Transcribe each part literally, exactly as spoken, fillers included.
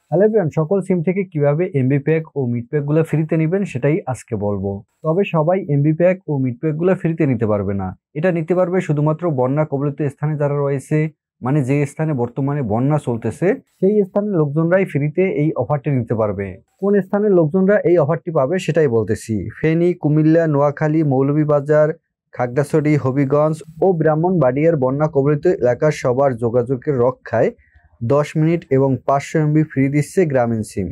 Hello everyone, সকল SIM থেকে কিভাবে এমবি প্যাক ও মিড প্যাকগুলো ফ্রিতে নেবেন সেটাই আজকে বলবো। তবে সবাই এমবি প্যাক ও মিড প্যাকগুলো ফ্রিতে নিতে পারবে না। এটা নিতে পারবে শুধুমাত্র বন্যা কবলিত স্থানে যারা রয়েছে, মানে যে স্থানে বর্তমানে বন্যা চলতেছে সেই স্থানের লোকজনরাই ফ্রিতে এই অফারটি নিতে পারবে। কোন স্থানের লোকজনরা এই অফারটি পাবে সেটাই বলতেছি। ফেনী, কুমিল্লা, নোয়াখালী, মৌলভীবাজার, খাগড়াছড়ি, হবিগঞ্জ ও ব্রাহ্মণবাড়িয়ার বন্যা কবলিত এলাকার সবার যোগাযোগের রক্ষায় দশ মিনিট এবং পাঁচশো এমবি ফ্রি দিচ্ছে গ্রামীণ সিম।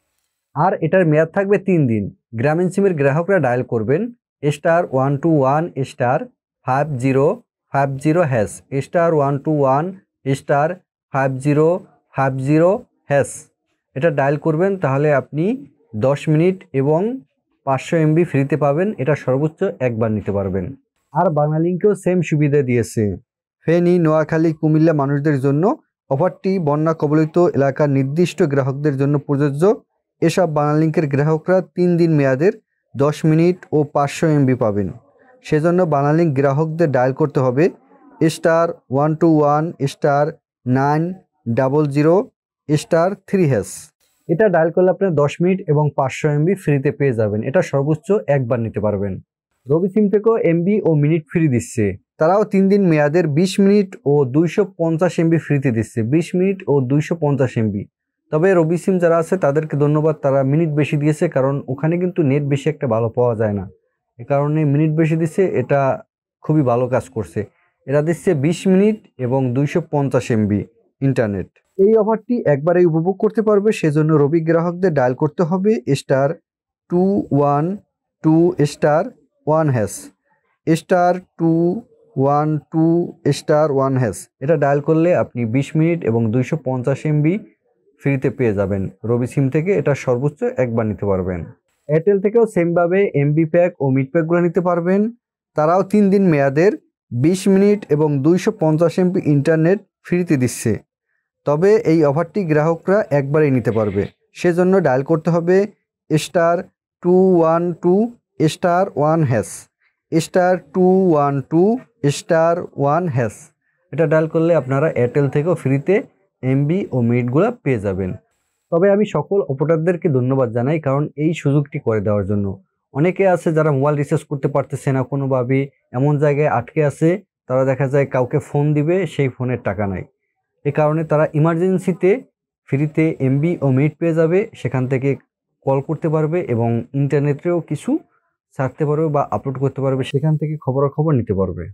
আর এটার মেয়াদ থাকবে তিন দিন। গ্রামীণ সিমের গ্রাহকরা ডায়াল করবেন star one two one star five zero five zero hash star one two one star five zero five zero hash. এটা ডায়াল করবেন, তাহলে আপনি দশ মিনিট এবং পাঁচশো এমবি ফ্রিতে পাবেন। এটা সর্বোচ্চ একবার নিতে পারবেন। আর বাংলালিংকেও সেম সুবিধা দিয়েছে। ফেনী, নোয়াখালী, কুমিল্লা মানুষদের জন্য অফারটি বন্যা কবলিত এলাকার নির্দিষ্ট গ্রাহকদের জন্য প্রযোজ্য। এসব বাংলালিংকের গ্রাহকরা তিন দিন মেয়াদের দশ মিনিট ও পাঁচশো এমবি পাবেন। সেজন্য বাংলালিংক গ্রাহকদের ডায়াল করতে হবে star one two one star nine double zero star three hash. এটা ডায়াল করলে আপনার দশ মিনিট এবং পাঁচশো এমবি ফ্রিতে পেয়ে যাবেন। এটা সর্বোচ্চ একবার নিতে পারবেন। রবি সিম থেকেও এমবি ও মিনিট ফ্রি দিচ্ছে। তারাও তিন দিন মেয়াদের বিশ মিনিট ও দুইশো পঞ্চাশ এমবি ফ্রিতে দিচ্ছে। বিশ মিনিট ও দুইশো পঞ্চাশ এমবি। তবে রবি সিম যারা আছে তাদেরকে ধন্যবাদ, তারা মিনিট বেশি দিয়েছে, কারণ ওখানে কিন্তু নেট বেশি একটা ভালো পাওয়া যায় না। এ কারণে মিনিট বেশি দিচ্ছে, এটা খুবই ভালো কাজ করছে। এরা দিচ্ছে বিশ মিনিট এবং দুইশো পঞ্চাশ এমবি ইন্টারনেট। এই অফারটি একবারেই উপভোগ করতে পারবে, সেজন্য রবি গ্রাহকদের ডায়াল করতে হবে star two one two star one hash star two one two star one hash. এটা ডায়াল করলে আপনি বিশ মিনিট এবং দুইশো পঞ্চাশ এমবি ফ্রিতে পেয়ে যাবেন। রবি সিম থেকে এটা সর্বোচ্চ একবার নিতে পারবেন। এয়ারটেল থেকেও সেমভাবে এমবি প্যাক ও মিড প্যাকগুলো নিতে পারবেন। তারাও তিন দিন মেয়াদের বিশ মিনিট এবং দুইশো পঞ্চাশ এমবি ইন্টারনেট ফ্রিতে দিচ্ছে। তবে এই অফারটি গ্রাহকরা একবারেই নিতে পারবে, সেজন্য ডায়াল করতে হবে star two one two star one hash star two one two star one hash. এটা ডায়াল করলে আপনারা এয়ারটেল থেকেও ফ্রিতে এমবি ও মিনিটগুলো পেয়ে যাবেন। তবে আমি সকল অপারেটরদেরকে ধন্যবাদ জানাই, কারণ এই সুযোগটি করে দেওয়ার জন্য। অনেকে আছে যারা মোবাইল রিচার্জ করতে পারতেছে না, কোনোভাবে এমন জায়গায় আটকে আছে, তারা দেখা যায় কাউকে ফোন দিবে, সেই ফোনের টাকা নাই। এ কারণে তারা ইমার্জেন্সিতে ফ্রিতে এমবি ও মিনিট পেয়ে যাবে। সেখান থেকে কল করতে পারবে এবং ইন্টারনেটেও কিছু ছাড়তে পারবে বা আপলোড করতে পারবে, সেখান থেকে খবরাখবর নিতে পারবে।